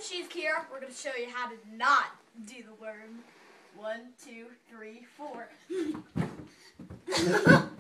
she's here. We're going to show you how to not do the worm. 1, 2, 3, 4.